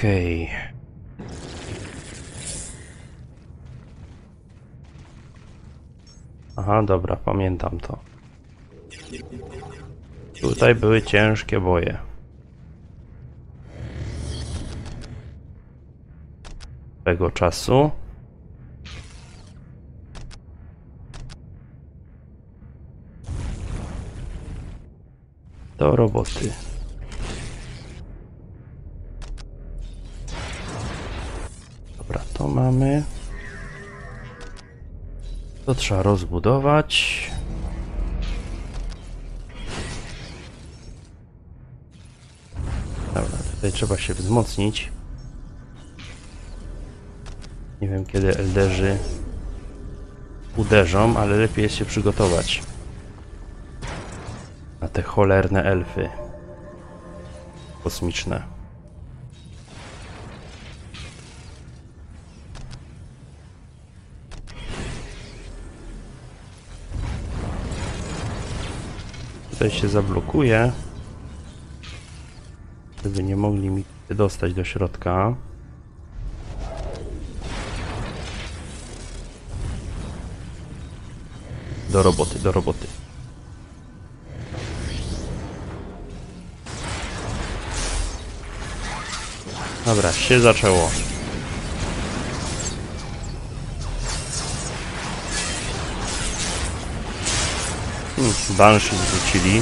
Okej. Aha, dobra, pamiętam to. Tutaj były ciężkie boje. Tego czasu. Do roboty. Dobra, to mamy. To trzeba rozbudować. Dobra, tutaj trzeba się wzmocnić. Nie wiem, kiedy elderzy uderzą, ale lepiej jest się przygotować na te cholerne elfy kosmiczne. Tutaj się zablokuje, żeby nie mogli mi dostać do środka. Do roboty, do roboty. Dobra, się zaczęło. Banshee zwrócili.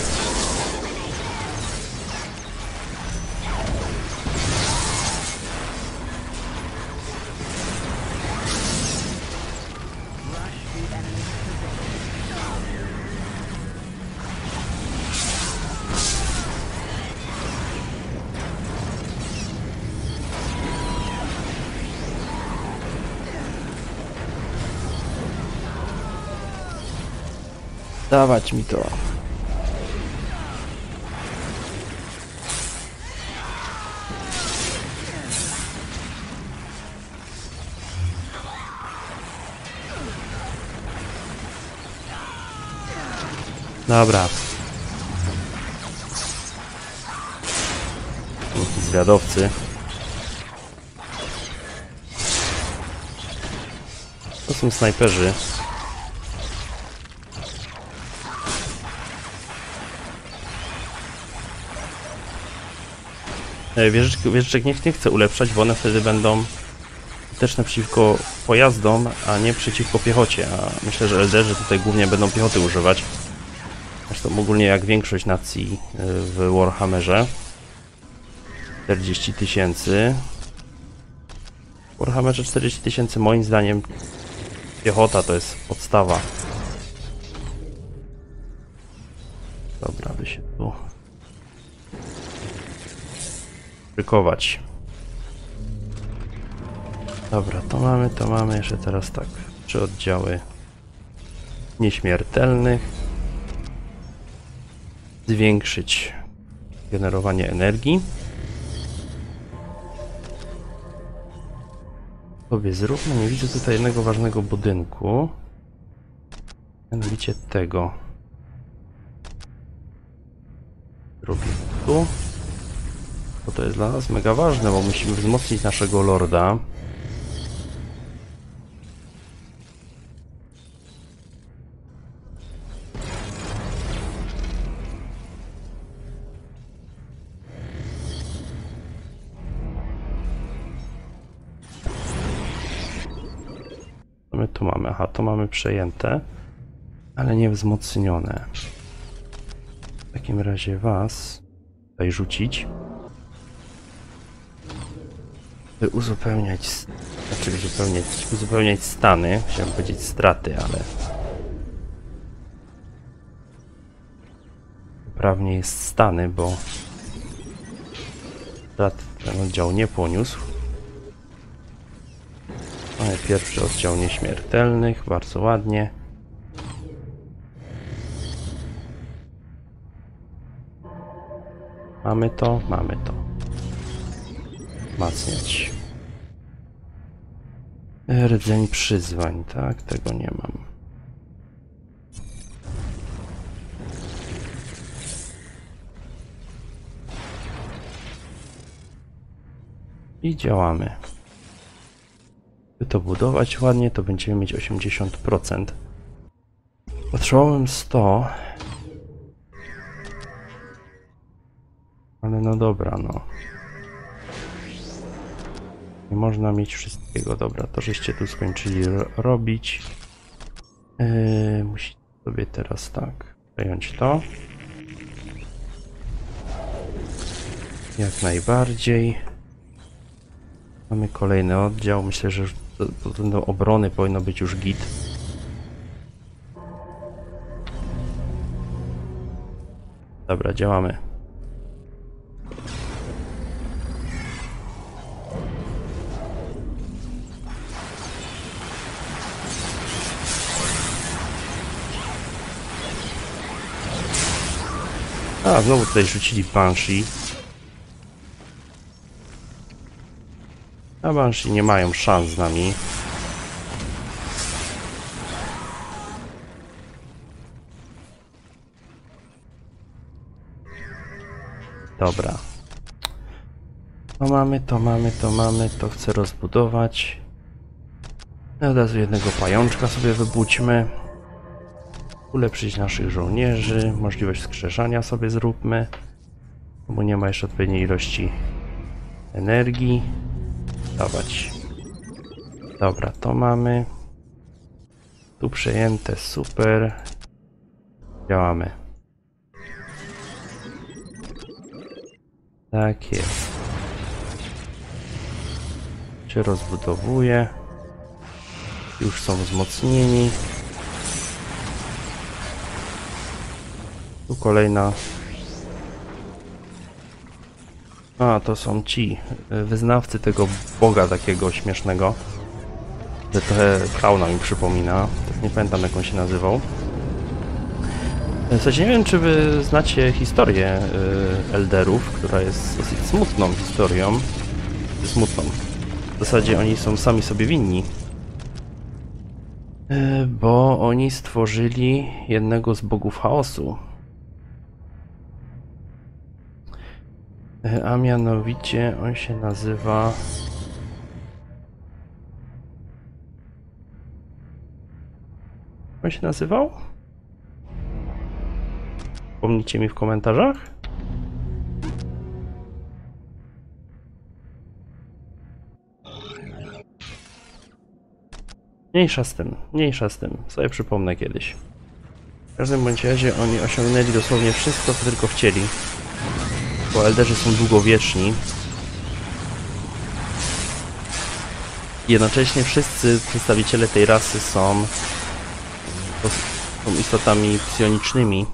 Dawać mi to. Dobra. Zwiadowcy. To są snajperzy. Wieżyczek nie chcę ulepszać, bo one wtedy będą skuteczne przeciwko pojazdom, a nie przeciwko piechocie. A myślę, że elderzy tutaj głównie będą piechoty używać. Zresztą ogólnie jak większość nacji w Warhammerze. 40 000. W Warhammerze 40 000 moim zdaniem piechota to jest podstawa. Dobra, by się tu szykować. Dobra, to mamy jeszcze teraz tak. 3 oddziały nieśmiertelnych. Zwiększyć generowanie energii. Sobie zróbmy, nie widzę tutaj jednego ważnego budynku. Mianowicie tego. Robimy tu. Bo to jest dla nas mega ważne, bo musimy wzmocnić naszego lorda. Co my tu mamy? Aha, to mamy przejęte, ale nie wzmocnione. W takim razie was tutaj rzucić. By uzupełniać, uzupełniać stany, chciałem powiedzieć straty, ale poprawnie jest stany, bo strat ten oddział nie poniósł. Mamy pierwszy oddział nieśmiertelnych, bardzo ładnie. Mamy to, mamy to. Wzmacniać. Rdzeń przyzwań, tak? Tego nie mam. I działamy. By to budować ładnie, to będziemy mieć 80%. Potrzebowałem 100. Ale no dobra, no. Nie można mieć wszystkiego. Dobra, to żeście tu skończyli robić. Musicie sobie teraz tak przejąć to. Jak najbardziej. Mamy kolejny oddział. Myślę, że pod względem obrony powinno być już git. Dobra, działamy. A, znowu tutaj rzucili Banshee. A Banshee nie mają szans z nami. Dobra. To mamy, to mamy, to mamy, to chcę rozbudować. Od razu jednego pajączka sobie wybudźmy. Ulepszyć naszych żołnierzy. Możliwość wskrzeszania sobie zróbmy. Bo nie ma jeszcze odpowiedniej ilości energii. Dawać. Dobra, to mamy. Tu przejęte, super. Działamy. Tak jest. Się rozbudowuje. Już są wzmocnieni. Tu kolejna. A, to są ci wyznawcy tego boga takiego śmiesznego. Że trochę klauna mi przypomina. Tak nie pamiętam, jak on się nazywał. W zasadzie nie wiem, czy wy znacie historię Elderów, która jest dosyć smutną historią. Smutną. W zasadzie oni są sami sobie winni. Bo oni stworzyli jednego z bogów chaosu. A mianowicie on się nazywa... Jak on się nazywał? Pomnijcie mi w komentarzach. Mniejsza z tym. Sobie przypomnę kiedyś. W każdym bądź razie oni osiągnęli dosłownie wszystko, co tylko chcieli. Bo Elderzy są długowieczni. Jednocześnie wszyscy przedstawiciele tej rasy są istotami psionicznymi.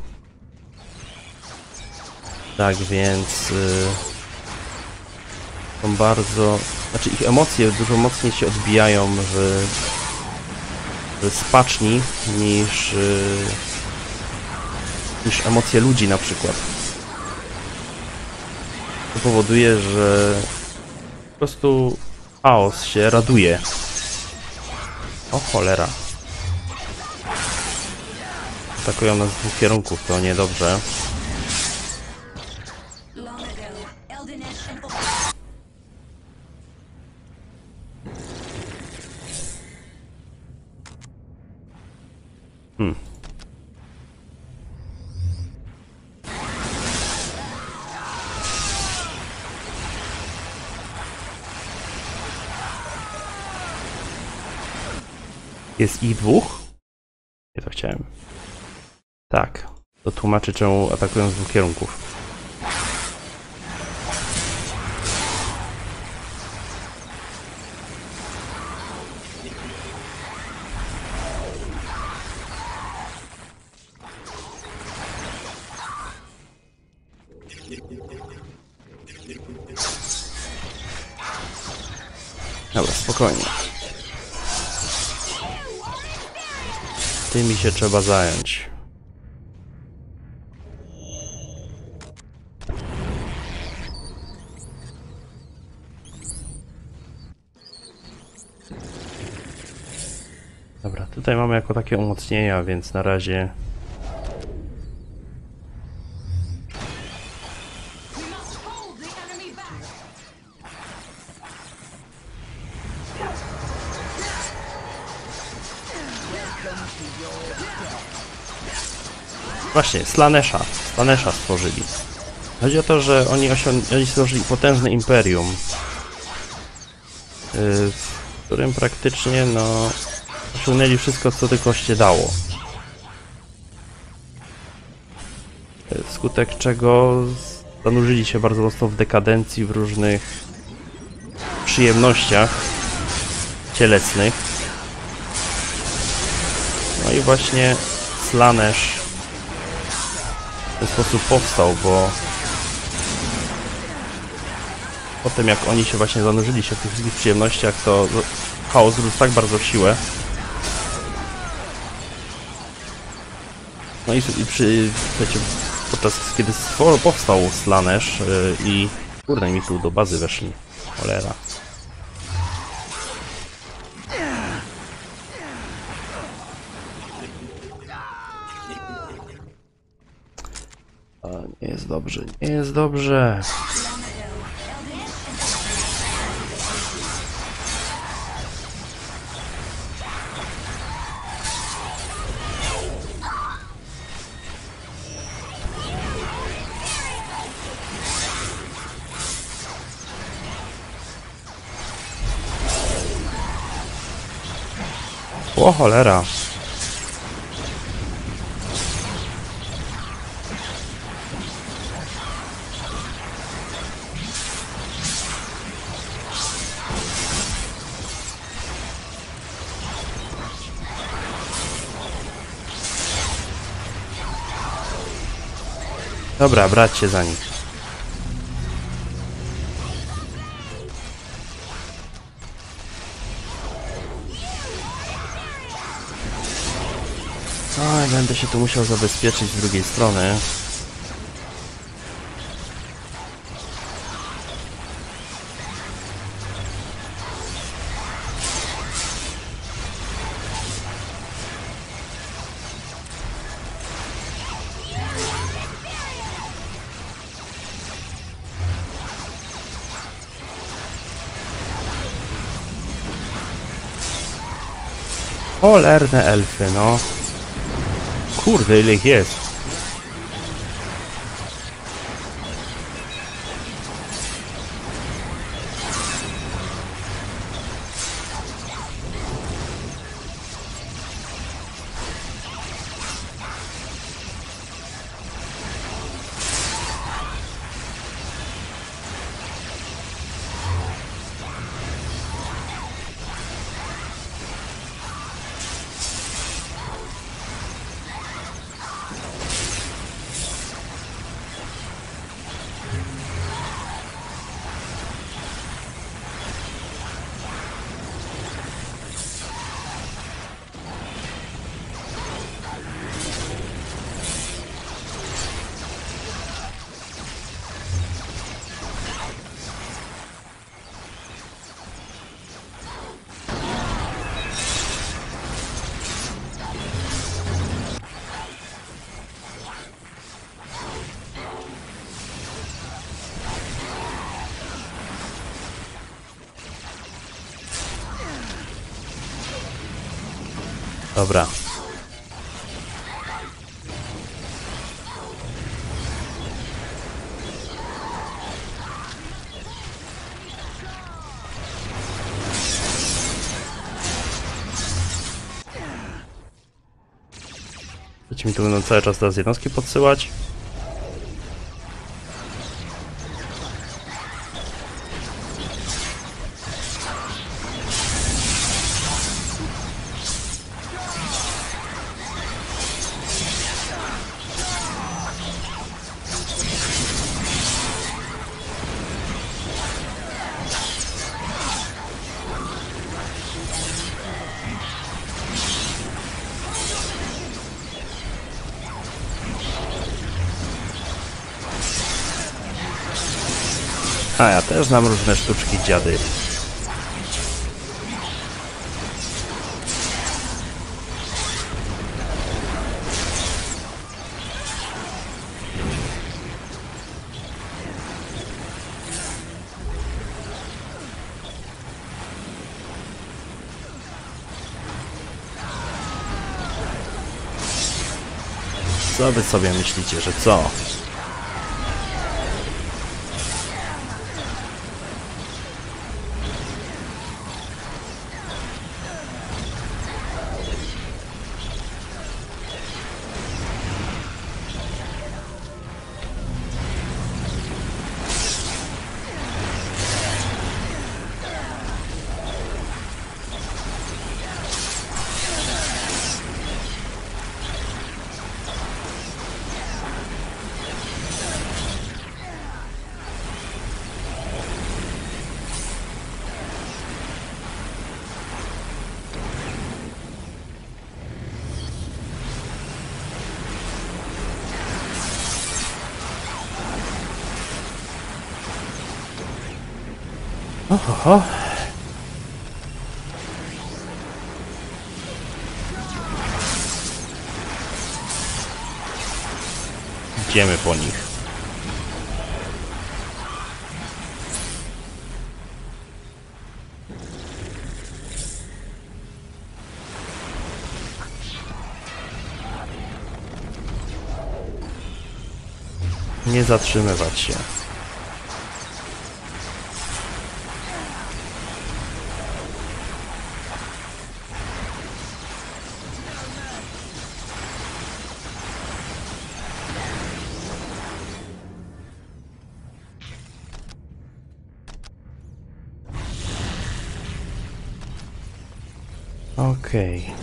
Tak więc są bardzo... Znaczy ich emocje dużo mocniej się odbijają w spaczni niż emocje ludzi na przykład. To powoduje, że po prostu chaos się raduje. O cholera. Atakują nas z dwóch kierunków, to niedobrze. Jest ich dwóch? Nie to chciałem. Tak. To tłumaczy, czemu atakują z dwóch kierunków. Dobra, spokojnie. Tymi się trzeba zająć. Dobra, tutaj mamy jako takie umocnienia, więc na razie... Właśnie, Slanesha stworzyli. Chodzi o to, że oni stworzyli potężne imperium, w którym praktycznie, no, osiągnęli wszystko, co tylko się dało. Wskutek czego zanurzyli się bardzo mocno w dekadencji, w różnych przyjemnościach cielesnych. No i właśnie Slaanesh w ten sposób powstał, bo potem jak oni się właśnie zanurzyli się w tych wszystkich przyjemnościach, to chaos rósł tak bardzo w siłę. No i słuchajcie, podczas kiedy powstał Slaanesh i kurde, mi tu do bazy weszli. Cholera. A, nie jest dobrze, nie jest dobrze. O cholera. Dobra, brać się za nich. Oj, będę się tu musiał zabezpieczyć z drugiej strony. Cholerne elfy, no. Kurde, ile ich jest. Dobra. Chcecie mi tu będą cały czas teraz jednostki podsyłać? A ja też znam różne sztuczki, dziady. Co wy sobie myślicie, że co? Oho. Idziemy po nich. Nie zatrzymywać się. Okej.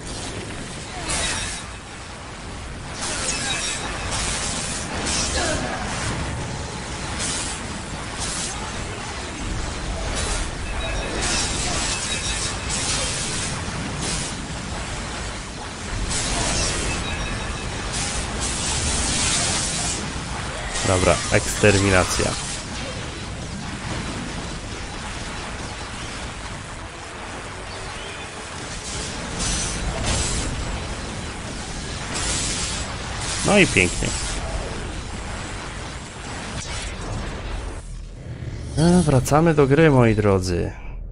Dobra, eksterminacja. No i pięknie. Wracamy do gry, moi drodzy.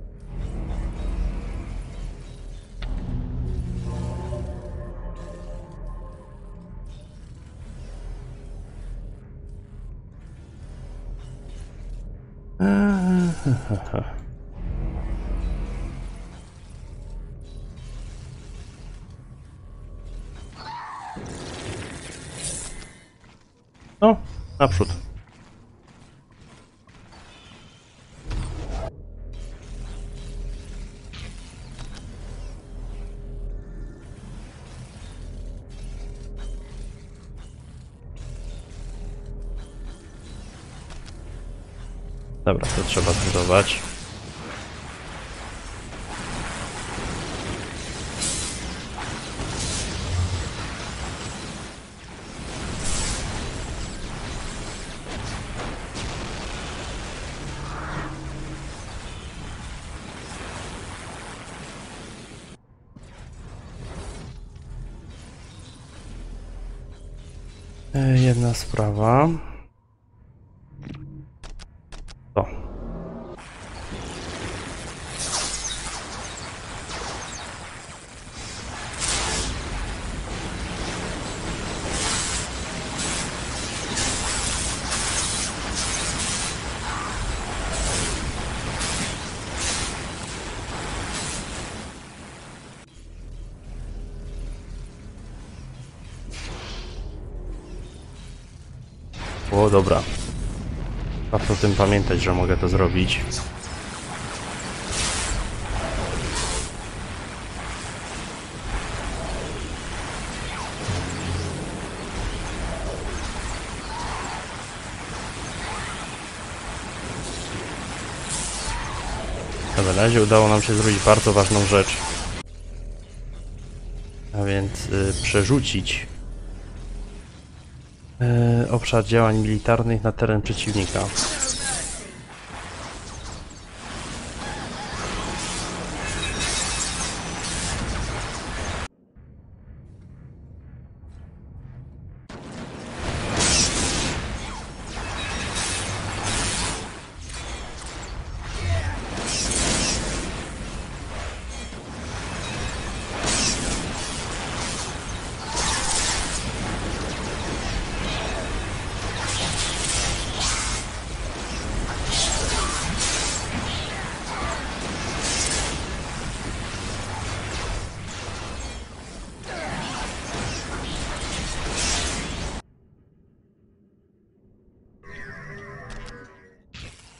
No, naprzód. Dobra, to trzeba zbudować. Jedna sprawa. To. O, dobra. Warto o tym pamiętać, że mogę to zrobić. Na razie udało nam się zrobić bardzo ważną rzecz. A więc przerzucić obszar działań militarnych na teren przeciwnika.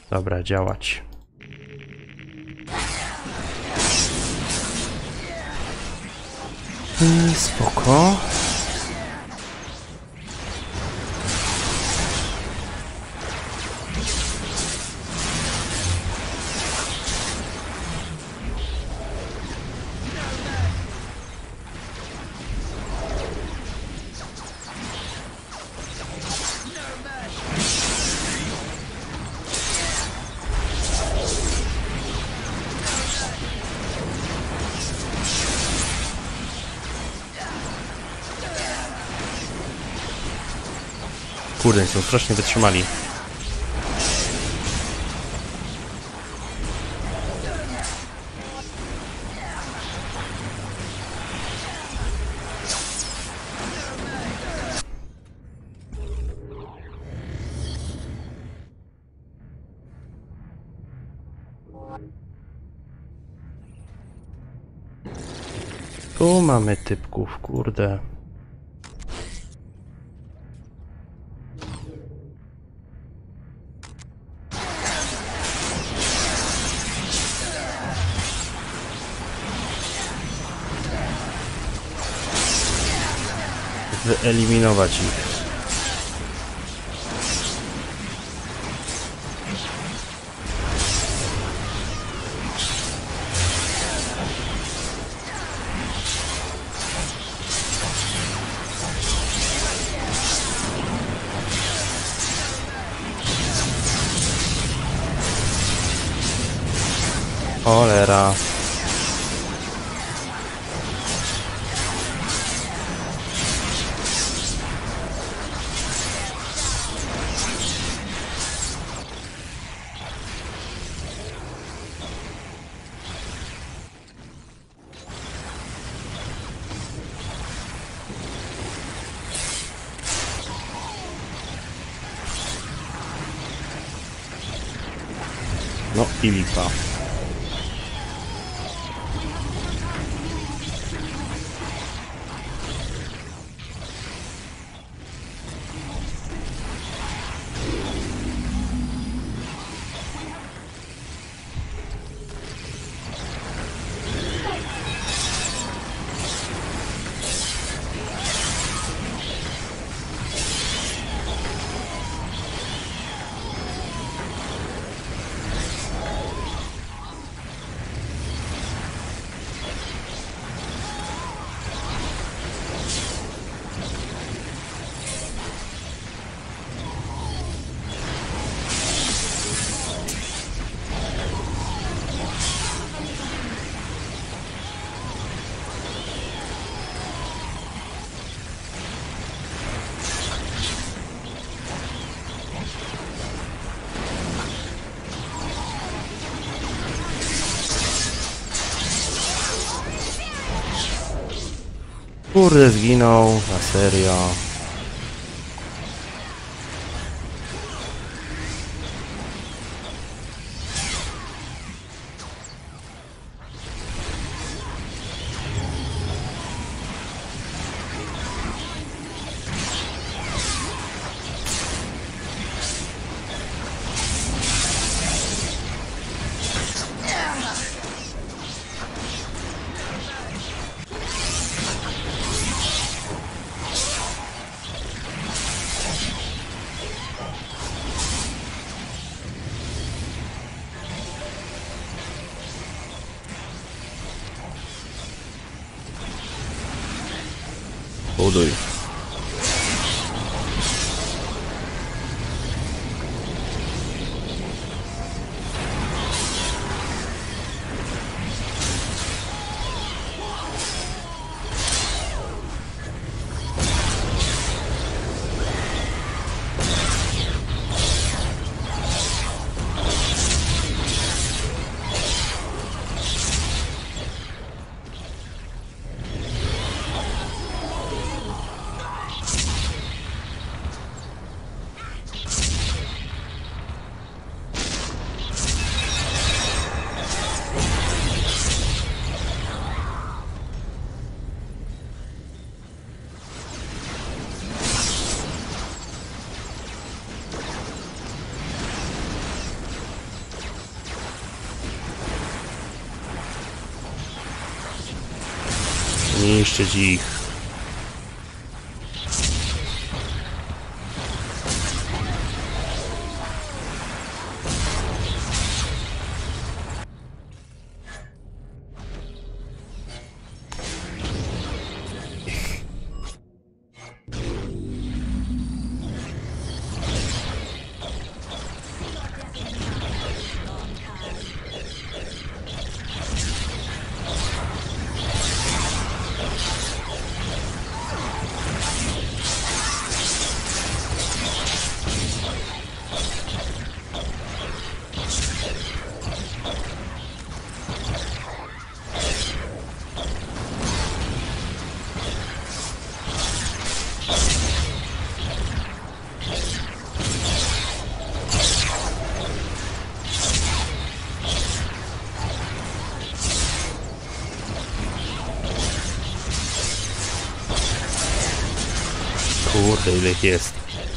Dobra, działać. Spoko. Kurde, są strasznie wytrzymali. Tu mamy typków, kurde. Wyeliminować ich. Cholera. No i lipa. Kurde, zginął, na serio. Buduj. Niszczyć ich. Kurde, ile ich jest.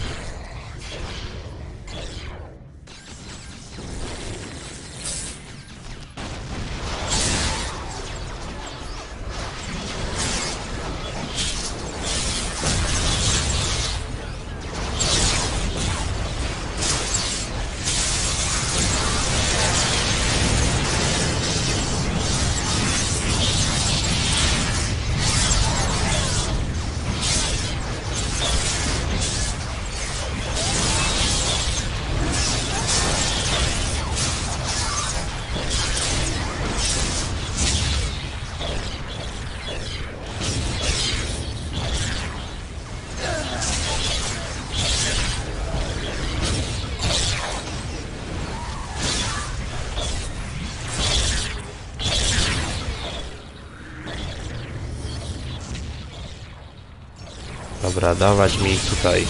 Dobra, dawać mi ich tutaj.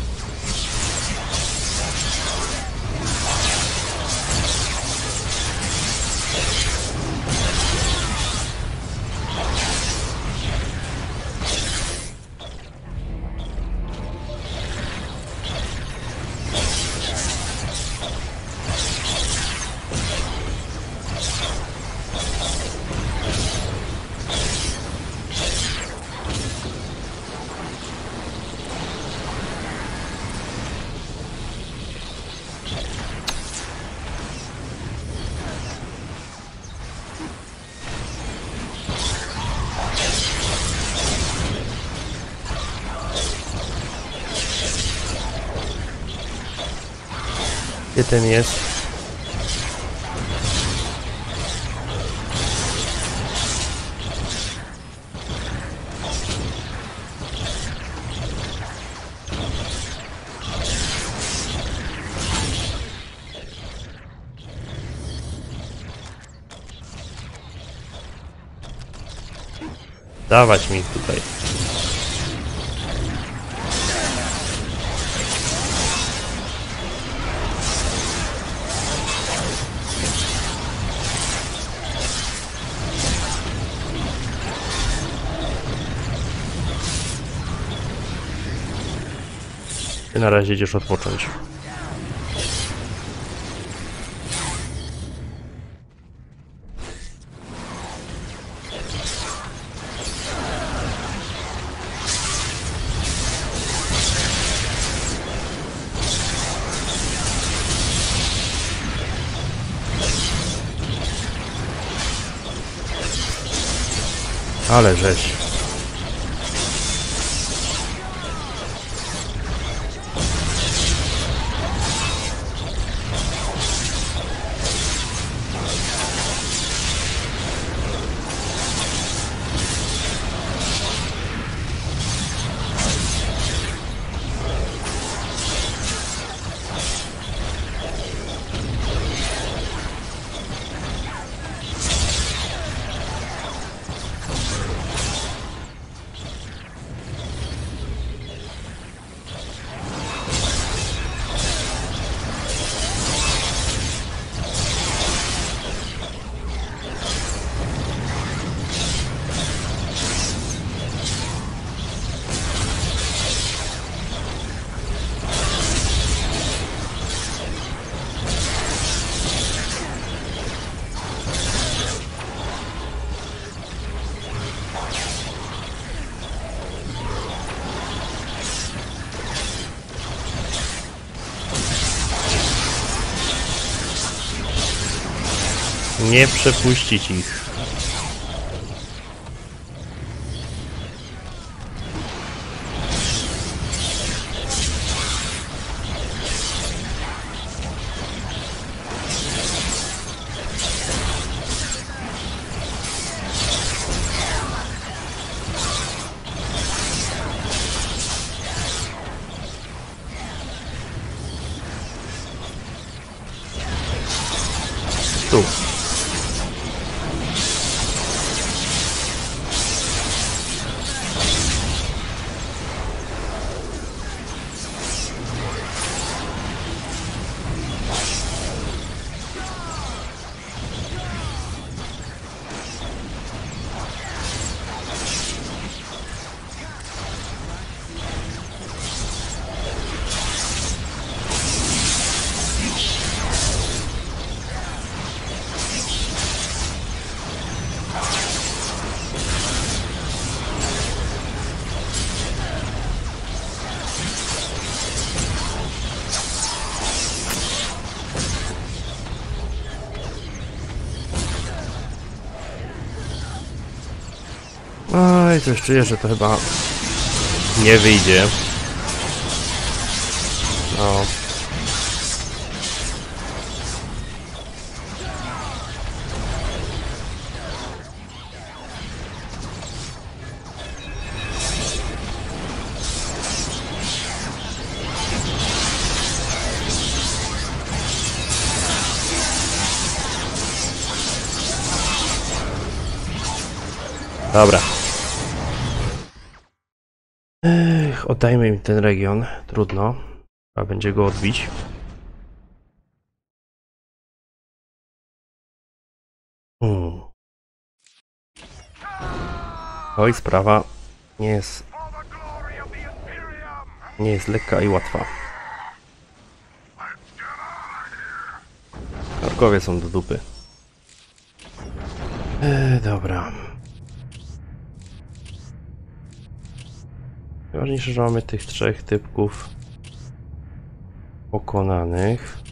Gdzie ten jest? Dawać mi ich tutaj. Ty na razie idziesz odpocząć. Ale żeś. Nie przepuścić ich. Tu. Oj, coś czuję, że to chyba nie wyjdzie. No. Dobra. Oddajmy im ten region. Trudno. A będzie go odbić. Oj, sprawa nie jest lekka i łatwa. Orkowie są do dupy. Dobra. Najważniejsze, że mamy tych trzech typków pokonanych.